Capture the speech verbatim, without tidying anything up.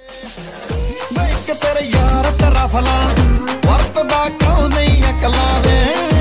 ਮੈਂ ਇੱਕ ਤੇਰੇ ਯਾਰ ਤੇਰਾ ਫਲਾ ਵਰਤਦਾ ਕਿਉਂ ਨਹੀਂ ਅਕਲਾਂ ਵੇ।